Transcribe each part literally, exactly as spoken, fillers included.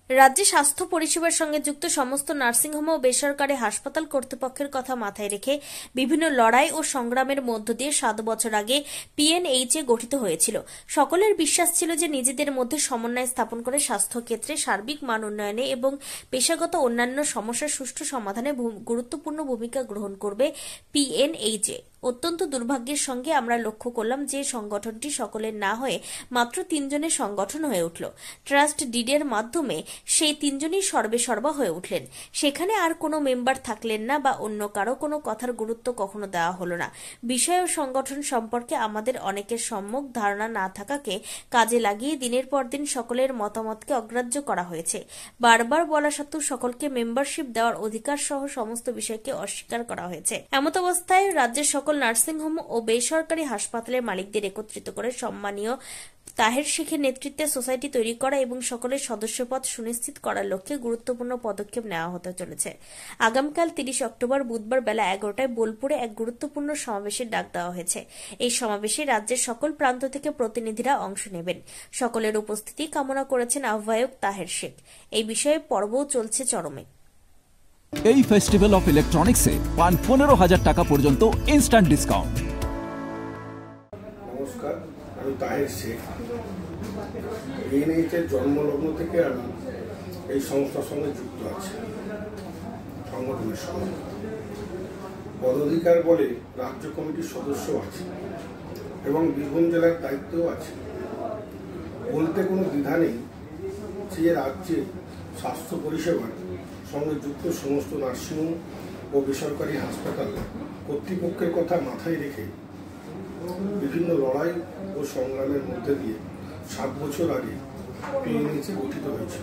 রাজ্যে স্বাস্থ্য পরিষেবার সঙ্গে যুক্ত সমস্ত নার্সিংহোম ও বেসরকারি হাসপাতাল কর্তৃপক্ষের কথা মাথায় রেখে বিভিন্ন লড়াই ও সংগ্রামের মধ্য দিয়ে সাত বছর আগে পিএনএইচএ গঠিত হয়েছিল। সকলের বিশ্বাস ছিল যে নিজেদের মধ্যে সমন্বয় স্থাপন করে স্বাস্থ্য ক্ষেত্রে সার্বিক মান উন্নয়নে এবং পেশাগত অন্যান্য সমস্যার সুষ্ঠু সমাধানে গুরুত্বপূর্ণ ভূমিকা গ্রহণ করবে পিএনএইচএ। অত্যন্ত দুর্ভাগ্যের সঙ্গে আমরা লক্ষ্য করলাম যে সংগঠনটি সকলের না হয়ে মাত্র তিনজনের সংগঠন হয়ে উঠল। ট্রাস্ট ডিডের মাধ্যমে সেই তিনজনই সর্বে সর্বা হয়ে উঠলেন। সেখানে আর কোনো মেম্বার থাকলেন না বা অন্য কারো কোনো কথার গুরুত্ব কখনো দেওয়া হলো না। বিষয় ও সংগঠন সম্পর্কে আমাদের অনেকের সম্যক ধারণা না থাকাকে কাজে লাগিয়ে দিনের পর দিন সকলের মতামতকে অগ্রাহ্য করা হয়েছে। বারবার বলা সত্ত্বেও সকলকে মেম্বারশিপ দেওয়ার অধিকার সহ সমস্ত বিষয়কে অস্বীকার করা হয়েছে। এমত অবস্থায় রাজ্যের সকল নার্সিংহোম ও বেসরকারি হাসপাতালের মালিকদের একত্রিত করে সম্মানীয় তাহের শেখের নেতৃত্বে সোসাইটি তৈরি করা এবং সকলের সদস্যপদ সুনিশ্চিত করার লক্ষ্যে গুরুত্বপূর্ণ পদক্ষেপ নেওয়া হতে চলেছে। আগামীকাল তিরিশ অক্টোবর বুধবার বেলা এগারোটায় বোলপুরে এক গুরুত্বপূর্ণ সমাবেশের ডাক দেওয়া হয়েছে। এই সমাবেশে রাজ্যের সকল প্রান্ত থেকে প্রতিনিধিরা অংশ নেবেন। সকলের উপস্থিতি কামনা করেছেন আহ্বায়ক তাহের শেখ। এই বিষয়ে পর্বও চলছে চরমে। এই ফেস্টিভ্যাল অফ ইলেকট্রনিক্সে পান পনেরো হাজার টাকা পর্যন্ত ইনস্ট্যান্ট ডিসকাউন্ট। নমস্কার, আমি তাহের শেখ। পিএনএইচএর জন্মলগ্ন থেকে আমি এই সংস্থার সঙ্গে যুক্ত আছি, সংগঠনের সঙ্গে। পদাধিকার বলে রাজ্য কমিটির সদস্য আছে এবং বীরভূম জেলার দায়িত্বও আছে। বলতে কোনো দ্বিধা নেই যে রাজ্যে স্বাস্থ্য পরিষেবার সঙ্গে যুক্ত সমস্ত নার্সিংহোম ও বেসরকারি হাসপাতাল কর্তৃপক্ষের কথা মাথায় রেখে বিভিন্ন লড়াই ও সংগ্রামের মধ্যে দিয়ে সাত বছর আগে পিএনএইচএ গঠিত হয়েছিল।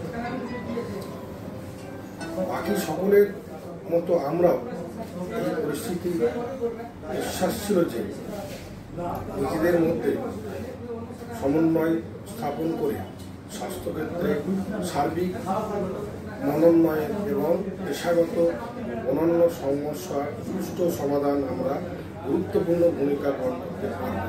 বাকি সকলের মতো আমরাও এই পরিস্থিতি বিশ্বাস ছিল যে নিজেদের মধ্যে সমন্বয় স্থাপন করে স্বাস্থ্যক্ষেত্রে সার্বিক মনোন্নয়ন এবং পেশাগত অন্যান্য সমস্যার সুষ্ঠু সমাধান আমরা গুরুত্বপূর্ণ ভূমিকা পালন করতে পারব।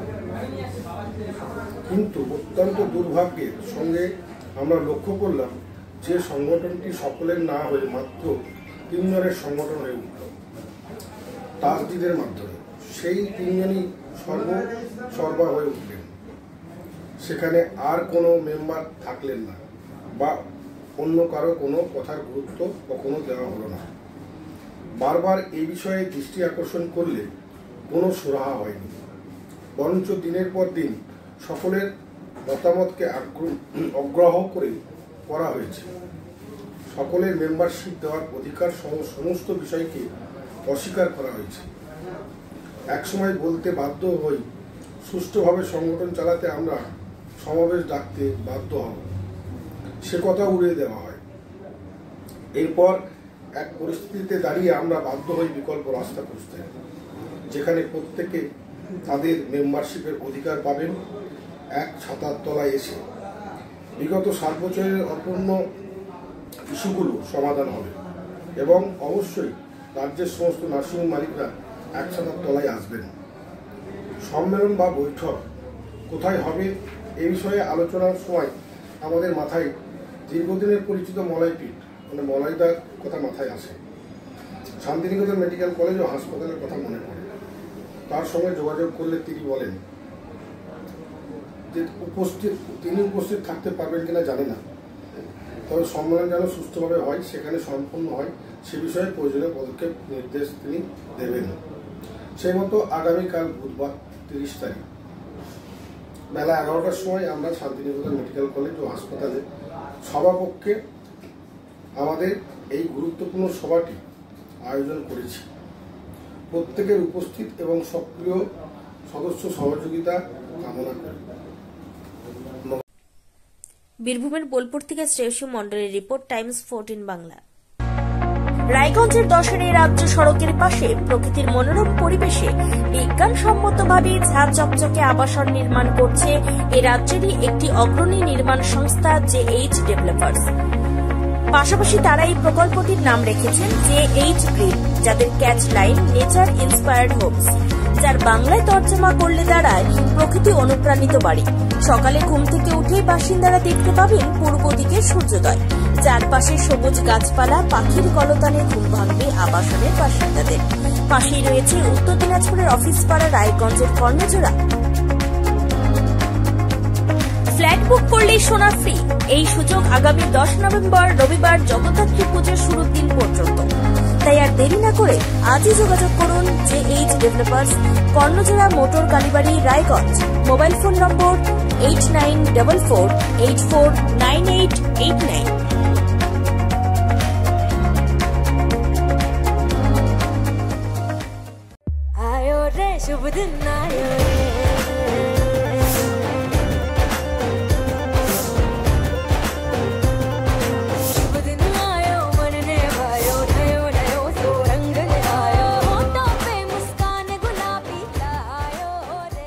কিন্তু অত্যন্ত দুর্ভাগ্যের সঙ্গে আমরা লক্ষ্য করলাম যে সংগঠনটি সকলের না হয়ে মাত্র তিনজনের সংগঠন হয়ে উঠল তাসদিদের মাধ্যমে। সেই তিনজনই সর্ব সর্বা হয়ে উঠলেন। সেখানে আর কোনো মেম্বার থাকলেন না বা অন্য কারো কোনো কথার গুরুত্ব কখনো দেওয়া হলো না। বারবার এই বিষয়ে দৃষ্টি আকর্ষণ করলে কোনো সুরাহা হয়নি, বরঞ্চ দিনের পর দিন সকলের মতামতকে অগ্রাহ্য করে করা হয়েছে। সকলের মেম্বারশিপ দেওয়ার অধিকার সহ সমস্ত বিষয়কে অস্বীকার করা হয়েছে। একসময় বলতে বাধ্য হই, সুষ্ঠুভাবে সংগঠন চালাতে আমরা সমাবেশ ডাকতে বাধ্য হব, সে কথা উড়িয়ে দেওয়া হয়। এরপর এক পরিস্থিতিতে দাঁড়িয়ে আমরা বাধ্য হই বিকল্প রাস্তা খুঁজতে, যেখানে প্রত্যেকে তাদের মেম্বারশিপের অধিকার পাবেন এক ছাতার তলায় এসে। বিগত সাত বছরের অপূর্ণ ইস্যুগুলো সমাধান হবে এবং অবশ্যই রাজ্যের সমস্ত নার্সিংহোম মালিকরা এক ছাতার তলায় আসবেন। সম্মেলন বা বৈঠক কোথায় হবে এই বিষয়ে আলোচনার সময় আমাদের মাথায় দীর্ঘদিনের পরিচিত মলাইপীঠ মানে মলাইদার কথা মাথায় আসে। শান্তিনিকেতন মেডিকেল কলেজ ও হাসপাতালের কথা মনে পড়ে। তার সঙ্গে যোগাযোগ করলে তিনি বলেন যে উপস্থিত তিনি উপস্থিত থাকতে পারবেন কিনা জানি না, তবে সম্মেলন যেন সুষ্ঠুভাবে হয়, সেখানে সম্পূর্ণ হয়, সে বিষয়ে প্রয়োজনীয় পদক্ষেপ নির্দেশ তিনি দেবেন। সেই মতো আগামীকাল বুধবার তিরিশ তারিখ বেলা এগারোটার সময় আমরা শান্তিনিকেতন মেডিকেল কলেজ ও হাসপাতালে সভাপক্ষে আমাদের এই গুরুত্বপূর্ণ সভাটি আয়োজন করেছি। প্রত্যেকের উপস্থিত এবং সক্রিয় সদস্য সহযোগিতা কামনা করি। বীরভূমের বোলপুর থেকে শ্রেয়সী মন্ডলের রিপোর্ট, টাইমস ফোরটিন বাংলা। রায়গঞ্জের দশের রাজ্য সড়কের পাশে প্রকৃতির মনোরম পরিবেশে বিজ্ঞানসম্মতভাবে ঝাঁ চকচকে আবাসন নির্মাণ করছে এ রাজ্যেরই একটি অগ্রণী নির্মাণ সংস্থা জে এইচ ডেভেলপার্স। পাশাপাশি তারা এই প্রকল্পটির নাম রেখেছেন জে এইচ গ্রিন, যাদের catch line nature inspired homes. যার বাংলায় তর্জমা করলে দাঁড়ায় প্রকৃতি অনুপ্রাণিত বাড়ি। সকালে ঘুম থেকে উঠেই বাসিন্দারা দেখতে পাবেন পূর্ব দিকে সূর্যোদয়। চারপাশে সবুজ গাছপালা, পাখির কলতানে ঘুম ভাঙবে আবাসনের বাসিন্দাদের। পাশেই রয়েছে উত্তর দিনাজপুরের অফিস পাড়া রায়গঞ্জের কর্ণজোড়া। ফ্ল্যাট বুক করলেই সোনা ফ্রি। এই সুযোগ আগামী দশ নভেম্বর রবিবার জগদ্ধাত্রী পুজোর শুরুর দিন পর্যন্ত। তাই আর দেরি না করে আজই যোগাযোগ করুন J H developers, Karnajora motor Kalibari, Raiganj. Mobile phone number eight nine double four eight four nine eight eight nine. आयो रे शुभ दिन आयो रे, शुभ दिन आयो मन ने भायो, नयो नयो सो रंग ले आयो, होठों पे मुस्कान गुलाबी आयो रे,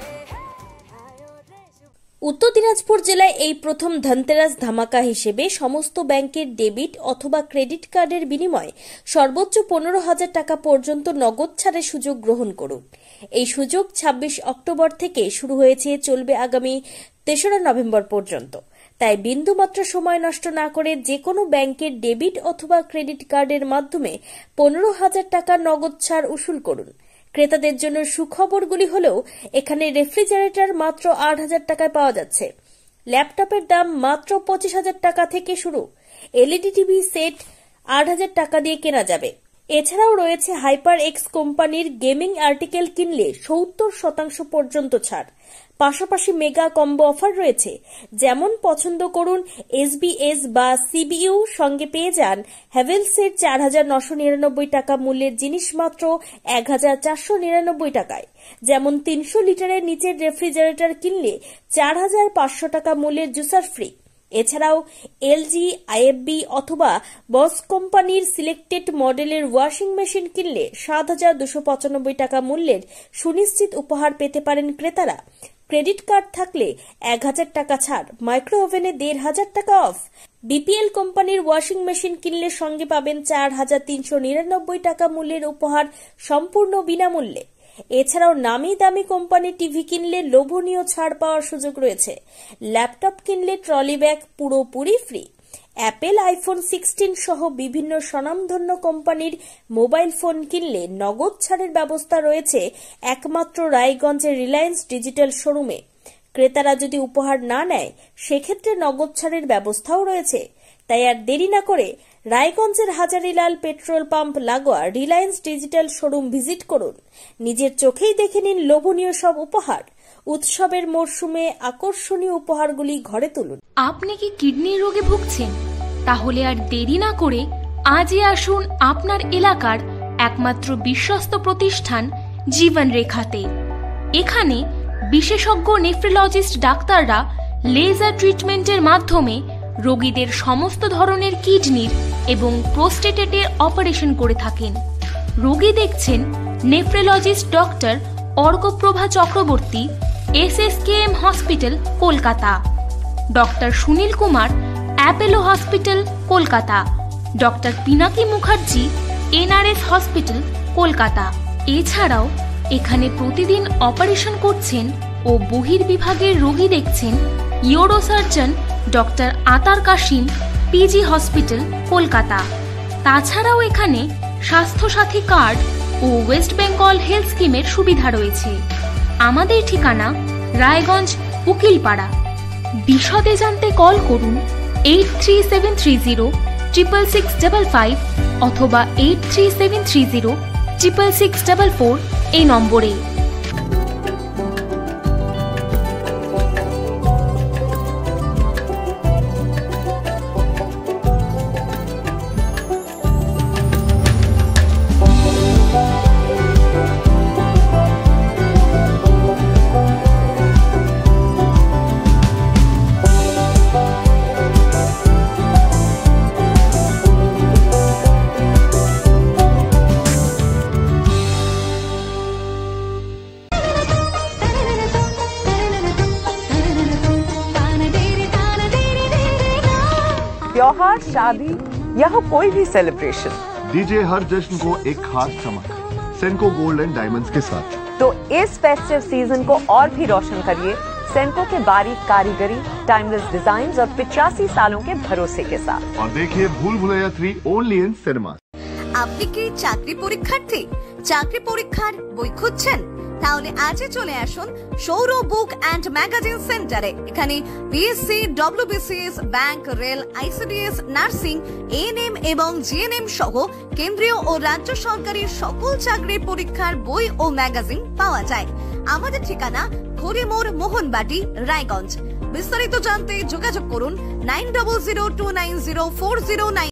आयो रे शुभ। উত্তর দিনাজপুর জেলায় এই প্রথম ধনতেরাস ধামাকা হিসেবে সমস্ত ব্যাংকের ডেবিট অথবা ক্রেডিট কার্ডের বিনিময়ে সর্বোচ্চ পনেরো হাজার টাকা পর্যন্ত নগদ ছাড়ের সুযোগ গ্রহণ করুন। এই সুযোগ ছাব্বিশ অক্টোবর থেকে শুরু হয়েছে, চলবে আগামী তেসরা নভেম্বর পর্যন্ত। তাই বিন্দুমাত্র সময় নষ্ট না করে যে কোনো ব্যাংকের ডেবিট অথবা ক্রেডিট কার্ডের মাধ্যমে পনেরো হাজার টাকা নগদ ছাড় উসুল করুন। ক্রেতাদের জন্য সুখবরগুলি হলেও এখানে রেফ্রিজারেটর মাত্র আট হাজার টাকায় পাওয়া যাচ্ছে, ল্যাপটপের দাম মাত্র পঁচিশ হাজার টাকা থেকে শুরু, এলইডি টিভি সেট আট হাজার টাকা দিয়ে কেনা যাবে। এছাড়াও রয়েছে হাইপার এক্স কোম্পানির গেমিং আর্টিকেল কিনলে সত্তর শতাংশ পর্যন্ত ছাড়। পাশাপাশি মেগা কম্বো অফার রয়েছে, যেমন পছন্দ করুন এসবিএস বা সিবিইউ, সঙ্গে পেয়ে যান হ্যাভেলসের চার হাজার নশো নিরানব্বই টাকা মূল্যের জিনিস মাত্র এক হাজার চারশো নিরানব্বই টাকায়। যেমন তিনশো লিটারের নিচের রেফ্রিজারেটর কিনলে চার হাজার পাঁচশো টাকা মূল্যের জুসার ফ্রি। এছাড়াও এলজি, আইএফবি অথবা বস কোম্পানির সিলেক্টেড মডেলের ওয়াশিং মেশিন কিনলে সাত হাজার দুশো পঁচানব্বই টাকা মূল্যের সুনিশ্চিত উপহার পেতে পারেন ক্রেতারা। ক্রেডিট কার্ড থাকলে এক হাজার টাকা ছাড়, মাইক্রো ওভেনে দেড় হাজার টাকা অফ। বিপিএল কোম্পানির ওয়াশিং মেশিন কিনলে সঙ্গে পাবেন চার হাজার তিনশো নিরানব্বই টাকা মূল্যের উপহার সম্পূর্ণ বিনামূল্যে। এছাড়াও নামি দামি কোম্পানির টিভি কিনলে লোভনীয় ছাড় পাওয়ার সুযোগ রয়েছে। ল্যাপটপ কিনলে ট্রলি ব্যাগ পুরোপুরি ফ্রি। অ্যাপেল আইফোন সিক্সটিন সহ বিভিন্ন স্বনামধন্য কোম্পানির মোবাইল ফোন কিনলে নগদ ছাড়ের ব্যবস্থা রয়েছে একমাত্র রায়গঞ্জের রিলায়েন্স ডিজিটাল শোরুমে। ক্রেতারা যদি উপহার না নেয় সেক্ষেত্রে নগদ ছাড়ের ব্যবস্থাও রয়েছে। তাই আর দেরি না করে রায়গঞ্জের হাজারিলাল পেট্রোল পাম্প লাগোয়া রিলায়েন্স ডিজিটাল শোরুম ভিজিট করুন। নিজের চোখেই দেখে নিন লোভনীয় সব উপহার। উৎসবের মরশুমে আকর্ষণীয় উপহারগুলি ঘরে তুলুন। আপনি কি কিডনি রোগে ভুগছেন? তাহলে আর দেরি না করে আজই আসুন আপনার এলাকার একমাত্র বিশ্বস্ত প্রতিষ্ঠান জীবন রেখাতে। এখানে বিশেষজ্ঞ নেফ্রোলজিস্ট ডাক্তাররা লেজার ট্রিটমেন্টের মাধ্যমে রোগীদের সমস্ত ধরনের কিডনির এবং প্রোস্টেটের অপারেশন করে থাকেন। রোগী দেখছেন nephrologist doctor Arkaprava Chakraborty, S S K M hospital, Kolkata. Doctor Sunil Kumar, Apollo hospital, Kolkata. Doctor Pinaki Mukherjee, NRS hospital, Kolkata. এছাড়াও এখানে প্রতিদিন অপারেশন করছেন ও বহির্বিভাগের রোগী দেখছেন ইউরোসার্জন ডক্টর আতার কাশিম, পিজি হসপিটাল, কলকাতা। তাছাড়াও এখানে স্বাস্থ্যসাথী কার্ড ও ওয়েস্ট বেঙ্গল হেলথ স্কিমের সুবিধা রয়েছে। আমাদের ঠিকানা রায়গঞ্জ, উকিলপাড়া। বিশদে জানতে কল করুন eight three seven three zero triple six double five অথবা eight three seven three zero triple six double four এই নম্বরে। त्योहार, शादी या हो कोई भी सेलिब्रेशन, दीजिए हर जश्न को एक खास चमक सेंको गोल्ड एंड डायमंड्स के साथ। तो इस फेस्टिव सीजन को और भी रोशन करिए सेंको के बारीक कारीगरी, टाइमलेस डिजाइन और पिचासी सालों के भरोसे के साथ। और देखिए Bhool Bhulaiyaa three only in cinema. আপনি কি চাকরি পরীক্ষার্থী? চাকরি পরীক্ষার বই খুঁজছেন? তাহলে আজই চলে আসুন সৌর বুক অ্যান্ড ম্যাগাজিন সেন্টারে। এখানে BSc, WBCS, bank, rail, ICDS, nursing, ANM এবং জিএনএম সহ কেন্দ্রীয় ও রাজ্য সরকারি সকল চাকরির পরীক্ষার বই ও ম্যাগাজিন পাওয়া যায়। আমাদের ঠিকানা খড়িমোড়, মোহনবাটি, রায়গঞ্জ। বিস্তারিত জানতে যোগাযোগ করুন nine double zero two nine zero four zero nine.